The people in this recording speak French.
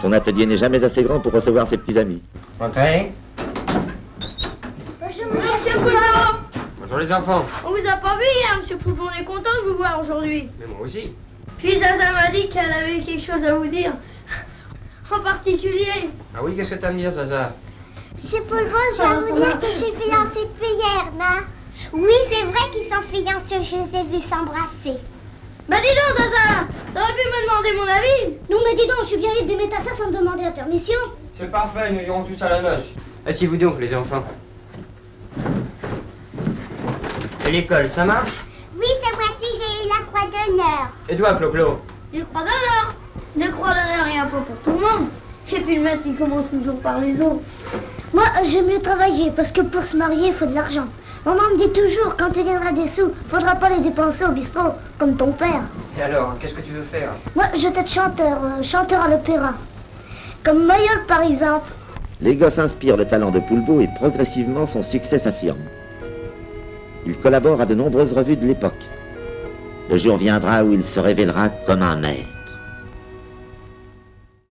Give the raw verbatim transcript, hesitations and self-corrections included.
Son atelier n'est jamais assez grand pour recevoir ses petits amis. Entrez. Bonjour, monsieur Poulpeau. Bonjour les enfants. On vous a pas vu hier, monsieur Poulpeau. On est content de vous voir aujourd'hui. Mais moi aussi. Puis Zaza m'a dit qu'elle avait quelque chose à vous dire. En particulier. Ah oui, qu'est-ce que t'as à me dire, Zaza? Monsieur Poulpeau, je viens vous dire que je suis fiancée depuis hier, non? Oui, c'est vrai qu'ils sont fiancés, je les ai vus s'embrasser. Bah dis donc, Zaza, t'aurais pu me demander mon avis. Non, mais dis donc, je suis bien libre d'aimer ta sœur sans me demander la permission. C'est parfait, nous irons tous à la noce. Asseyez-vous donc, les enfants. Et l'école, ça marche? Oui, ce mois-ci, j'ai eu la croix d'honneur. Et toi, Clo-Clo? Les croix d'honneur. Les croix d'honneur, il y a un peu pour tout le monde. Et puis le maître, il commence toujours par les autres. Moi, j'aime mieux travailler, parce que pour se marier, il faut de l'argent. Maman me dit toujours, quand tu gagneras des sous, faudra pas les dépenser au bistrot, comme ton père. Et alors, qu'est-ce que tu veux faire? Moi, je veux être chanteur, euh, chanteur à l'opéra. Comme Mayol, par exemple. Les gosses inspirent le talent de Poulpeau et progressivement son succès s'affirme. Il collabore à de nombreuses revues de l'époque. Le jour viendra où il se révélera comme un maître.